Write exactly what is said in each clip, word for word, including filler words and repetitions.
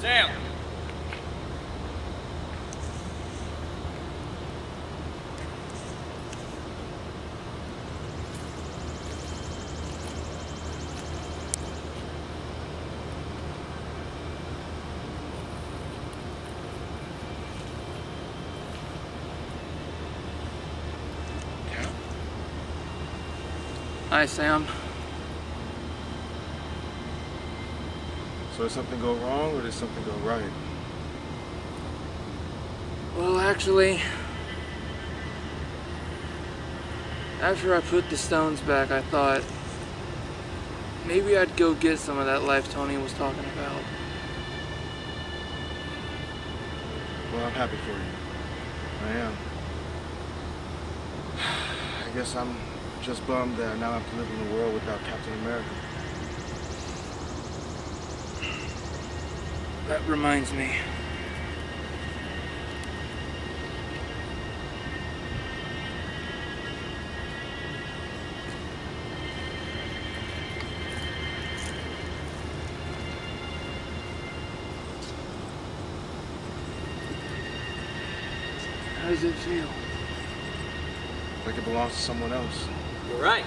Sam! Hi, Sam. So did something go wrong or did something go right? Well, actually, after I put the stones back, I thought maybe I'd go get some of that life Tony was talking about. Well, I'm happy for you. I am. I guess I'm just bummed that now I have to live in a world without Captain America. That reminds me. How does it feel? Like it belongs to someone else. You're right.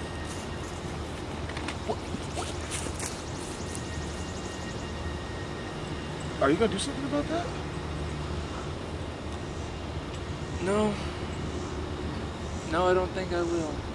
Are you gonna do something about that? No. No, I don't think I will.